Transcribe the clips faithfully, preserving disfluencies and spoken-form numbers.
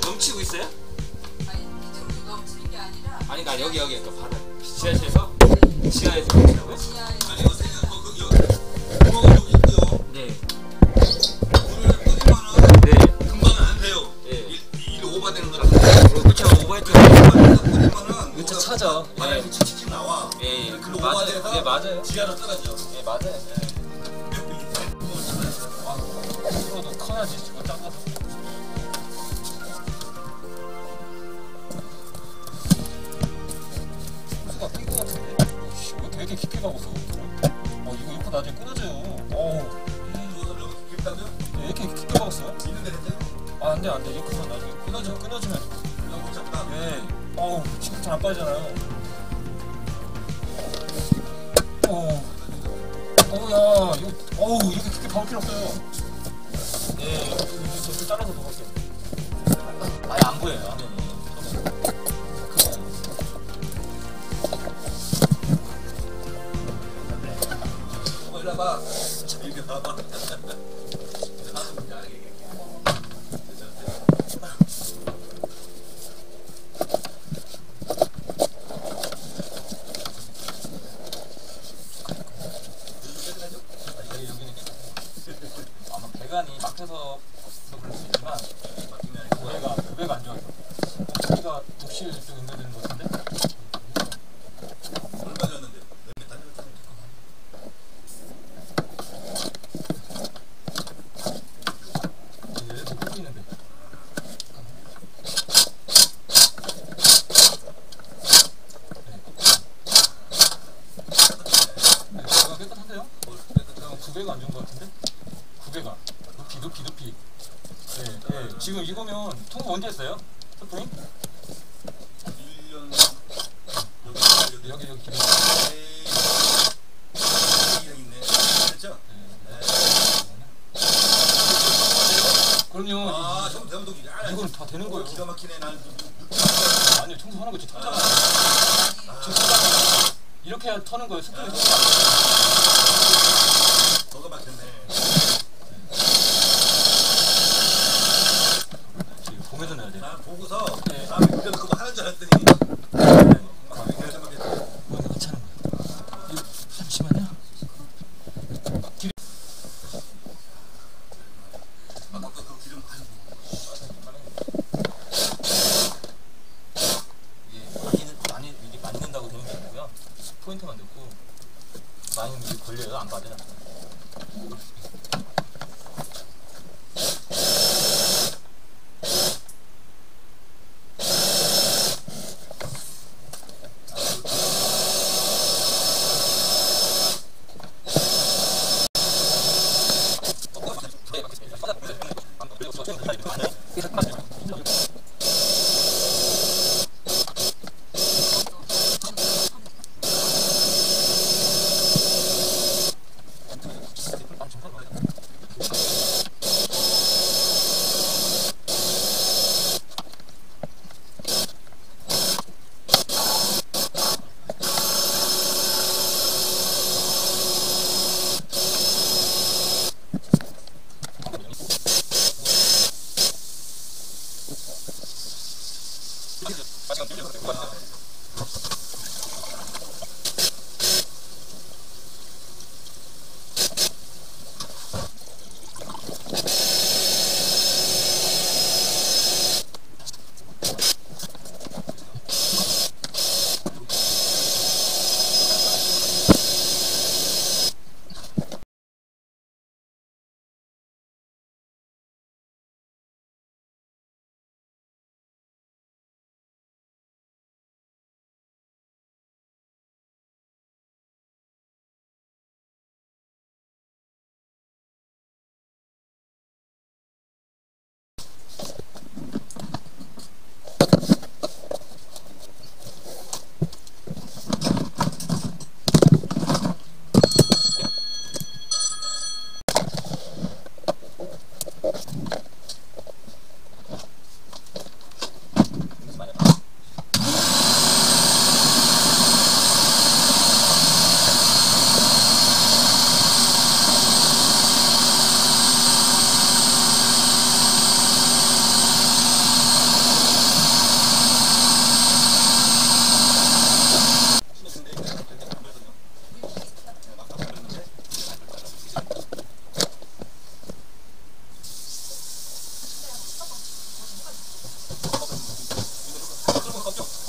넘치고 있어요? 아니 이쪽으로 넘치는 게 아니라 아니 나 여기 여기 그 바닥 지하실에서 지하에서 넘치라고요? 지하에서 아니 요새 뭐 거기 구멍이 좀 있고요. 네. 물을 뿌리면은 네. 금방은 안 돼요. 예. 일, 일 오버되는 거라서. 그쵸 오버헤드. 뿌리면은 그쵸 차죠. 바닥이 예. 칙칙 나와. 예. 예. 그 맞아요. 오버돼서 예 맞아요. 지하로 떨어져. 예 맞아요. 프로도 커야지 저거 작아서. 호수가 낀거 같은데? 씨, 왜 이렇게 깊게 가고서? 어 이거 이거 나중에 끊어져요. 어우 깊다면 왜 이렇게 깊게 가봤어요? 있는데 했대. 아 안돼 안돼 이거 그만 나중에 끊어져 끊어지면 너무 작다. 예 어우 지금 잘 안 빠지잖아요. 어우 어우야 이거 어우 이렇게 깊게 박을 필요 없어요. 예 이거 좀 잘라서 더 볼게요. 아예 안 보여요 화면이. 어, 이리 와봐. 이리 와봐. 아마 배관이 막혀서 그럴 수 있지만 고배가 고배가 안 좋아요. 크기가 독실 좀 연결되는 것 같은데? 얼마 줬는데? 얘 좀 끊기는데. 네, 배가 깨끗한데요? 구배가 안 좋은 것 같은데? 구배가 높이 높이 높이. 예, 예. 지금 이거면 통보 언제 했어요? 스프링? 일 년 여기 여기 여기 기름. 여기 있네. 그렇죠? 그럼요. 아, 좀 대형독이. 아, 이건 다 되는 거예요. 기가 막히네. 나는 아니요, 청소하는 거 진짜 탔잖아. 지금 탔잖아. 이렇게 해야 터는 거예요. 스프링. 너가 막혔네. 지금 봄에도 넣어야 돼. 나 보고서 네. 다음에 그래도 그거 하는 줄 알았더니 막 그렇게 생각했어. 뭐 괜찮은 거야. 이거 잠시만요. 기름. 아까 그 기름 많이 이게 많이 많이 이게 많이 넣는다고 되는 게 아니고요. 포인트만 넣고 많이 이게 걸려요. 안 빠져요.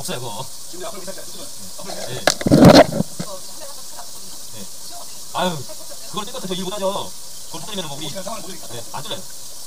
없어요 그거. 근데 앞으로 괜찮지 않죠? 앞으로 괜찮지 예. 그거 한 대가 큰일 났거든요. 네. 수영 어떻게 아유 그걸 떼고 저 일 못하죠. 그걸 터뜨리면 뭐 우리 그냥 상황을 모르니까. 네, 안 뚫려요.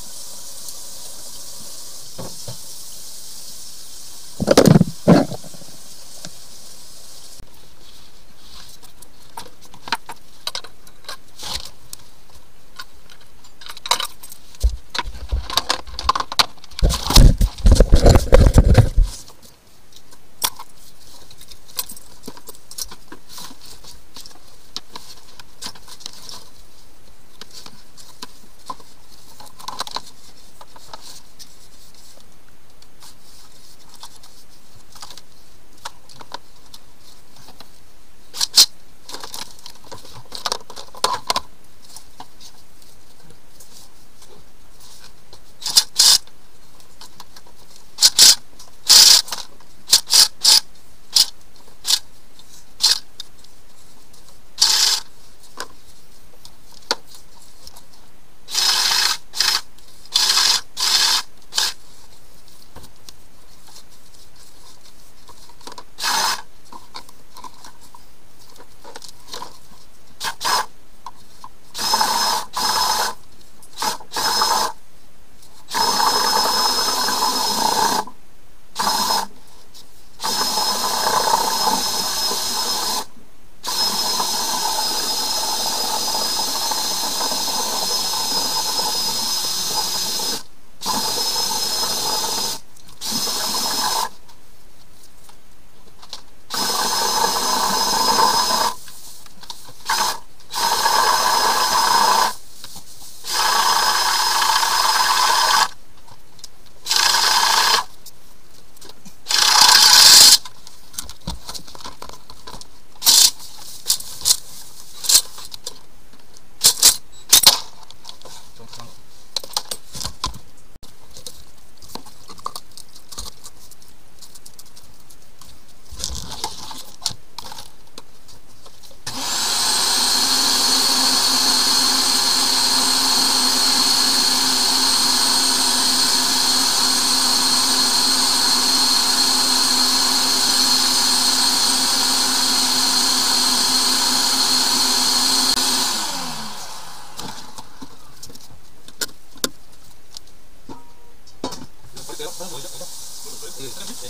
버릴까요? 다른 거 어디다? 예, 화장실?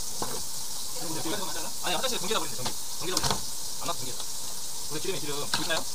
예. 아니 화장실에 전기다 버리는데 전기. 전기다 버리는데. 안 나서 전기다. 우리 기름에 기름 보이나요?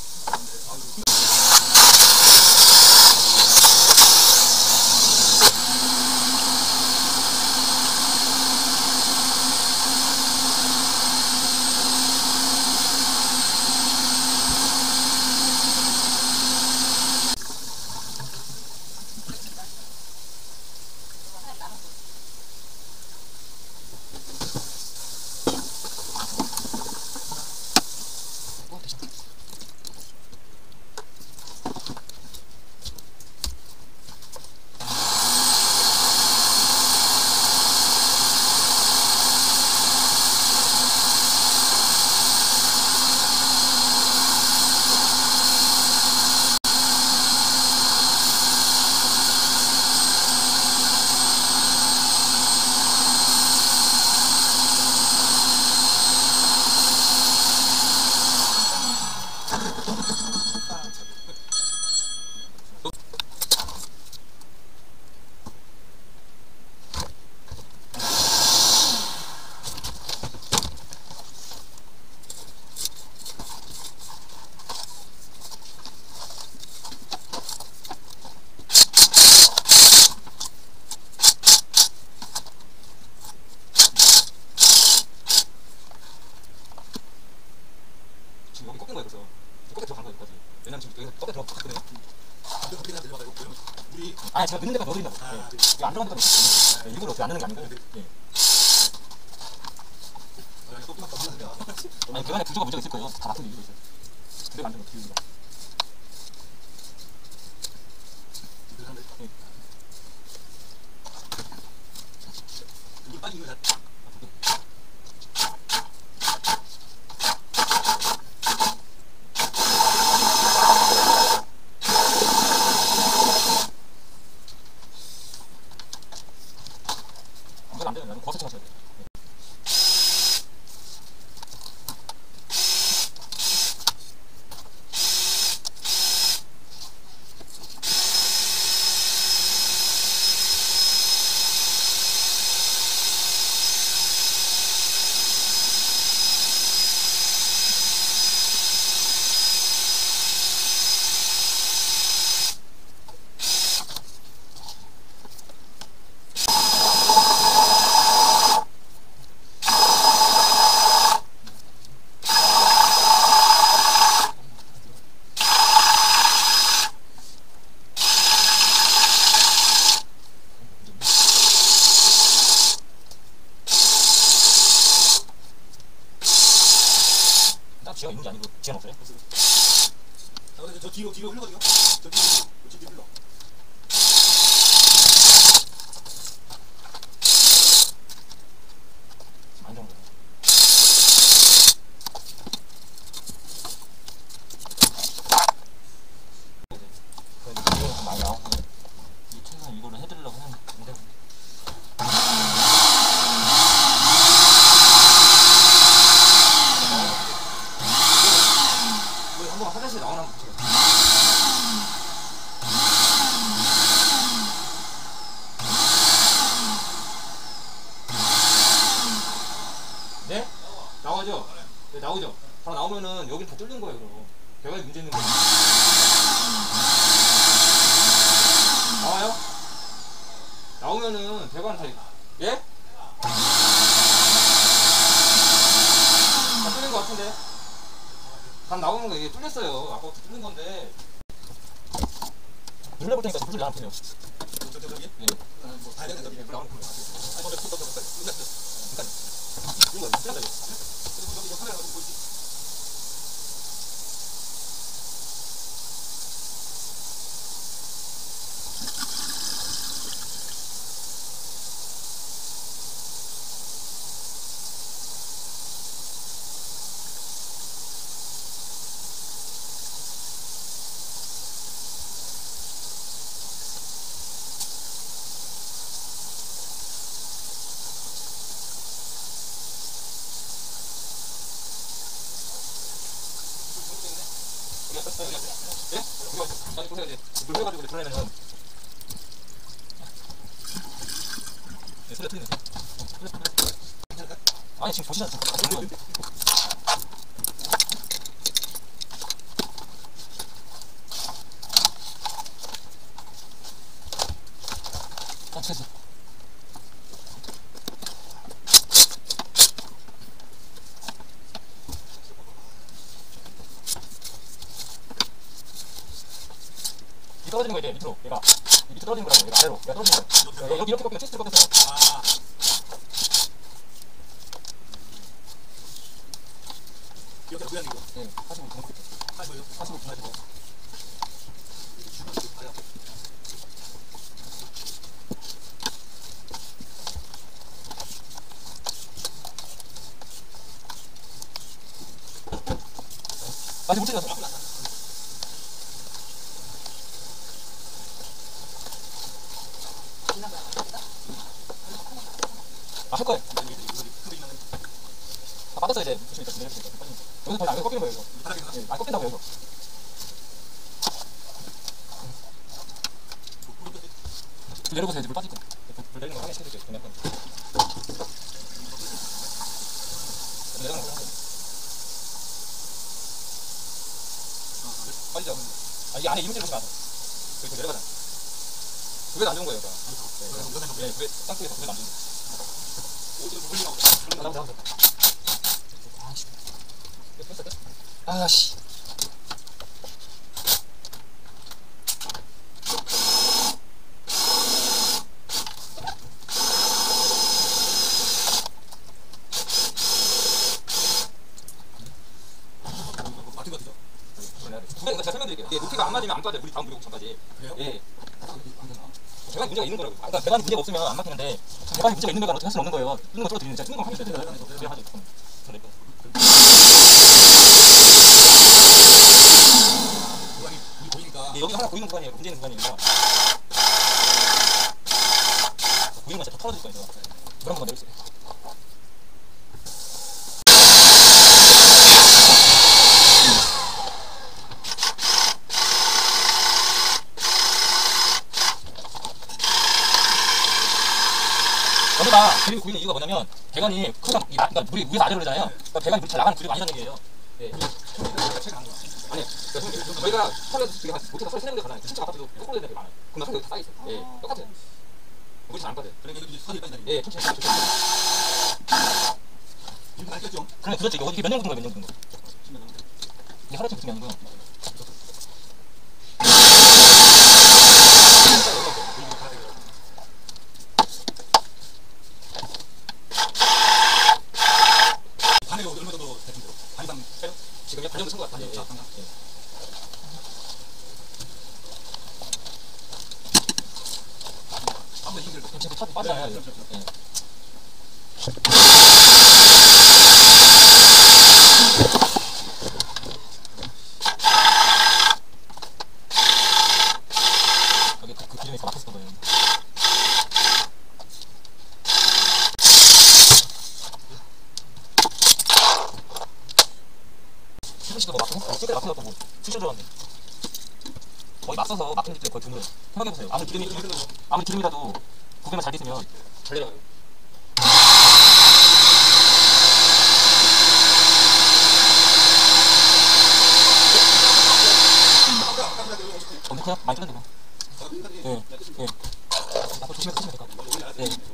지금 여기 꺾인 거야 그래서 꺾여 들어간 거야 여기까지. 왜냐면 지금 여기서 꺾여 들어갔거든요. 근데 어떻게 해야 되나 이거 우리 아 제가 넣는 데까지 넣어드린다고. 아, 예. 네. 이거 안 들어간 데까지 넣어드린다고. 예, 일부러 어떻게 안 넣는 게 아니고. 예. 아, 이거 끝났다 끝났다. 아니 그 안에 구조가 문제가 있을 거예요. 다 맞춘 이유가 있어요. 그래 만든 거 이유가. 예. 물 빠진 거 잘. 이건 안 되면 버섯 쳐셔야 돼요. 예. 게 아니고 지연 없어요? 아, 근데 저 뒤로 뒤로 흘러거든요. 저 뒤로 저 뒤로 흘러. 안 좋은 거예요. 이거 많이 나오고 이 최선 이거를 해드리려고 했는데 뭐 한번 화장실 나오나 한번 보세요. 네? 나오죠? 네, 나오죠? 바로 나오면은 여긴 다 뚫린 거예요, 그럼. 배관이 문제 있는 거예요. 나와요? 나오면은 배관 다, 예? 다 뚫린 거 같은데? 감 나오는 거 이게 뚫렸어요. 아까부터 뚫린 건데. 눌러볼 테니까 불을 나랑 보세요. 저 저 저기. 예. 뭐 다야 되는 저기. 나오는 거. 아니 저기 저기 저기 저기. 그러니까 이거 진짜 돼. 그리고 저기 저 카메라 가지고 보이지? 예? 이거 아니 보세요 이제 물 해가지고 들어내면은 네, 소리 틀리네. 아니 지금 보시잖아. 아, 됐어. 이 떨어지는 거 이제 밑으로 얘가 이 밑으로 떨어지는 거라고 얘가 아래로 얘가 떨어지는 거야. 예, 여기 이렇게 꺾이면 체스트로 꺾였어요. 아. 이렇게 모양 이거. 예, 사십오 분 아 뭐요? 사십오 분 하시고 아직 못 찾았어. 아, 할 거예요. 아, 빠졌어 이제. 무슨 일이 있었으니까. 여기서 거의 안 꺾이는 거예요, 이거. 예, 안 꺾인다고요, 이거. 불 내려보세요, 이제 물 빠질 거. 불 내리는 거 확인 시켜줄게요, 그냥. 내려가는 거 하세요. 빠지죠. 아, 이 안에 이물질 보시면 안 돼. 여기 내려가잖아. 그게 안 좋은 거예요, 이거. 예, 그게 땅속에서 그게 안 좋은 거예요. 나오자, 나오자. 아씨. 아씨. 맞은 거 같죠? 두 이거 제가 설명드릴게요. 예, 높이가 안 맞으면 안 빠져요. 물이 다음 물이 전까지. 예. 배관이 문제가 있는 거라고. 아까 배관이 문제가 없으면 안 막히는데 배관이 문제가 있는 거가 어떻게 할 수는 없는 거예요. 뚫는 거 뚫어드리는 제가 뚫는 거 확인해 드려야 하죠. 그래야 하죠. 저는 구간이 우리 보이니까. 예, 여기 하나 보이는 구간이에요. 문제 있는 구간이니까. 보이는 건 제가 다 털어드릴 거예요. 그런 것만 내려주세요. 여기가 그리고 보이는 이유가 뭐냐면 배관이 크가 그러니까 물이 위에서 아래로 그러잖아요. 그러니까 배관이 물이 잘 나가는 구리가 아니라는 얘기예요. 예. 아니, 그러니까 저희가 털에서 되게 못해서 털 세는 데 가나요? 진짜 아파트도 거꾸로 되는 데 많아요. 그럼 털이 다 쌓여 있어요. 예, 똑같아요. 물이 잘 안 빠져요. 그러니까 이게 선이 빠진다. 예, 천천히 천천히. 이거 많이 꼈죠? 그러면 도대체 이게 몇 년 묻은 거예요? 몇 년 묻은 거? 이게 하루 종일 묻은 게 아니고요. 반에가 얼마 정도 대충 반이상 지금 약 반 정도 예, 예. 예. 아무도 힘들어. 지금 차 빠지잖아요. 이거. 예. 여기 그, 그 기름에서 막혔을 거예요. 시도 뭐 막히고 실제 막혀서 뭐 수시로 들어갔네. 거의 맞서서 막힌 집들 거의 드물어요. 생각해보세요. 아무리 기름이 아무리 기름이라도 구배만 잘 돼 있으면 잘 내려가요. 엄청 커요? 많이 뜯는데 뭐. 예, 예. 앞으로 조심해서 쓰시면 될 것 같아요. 예.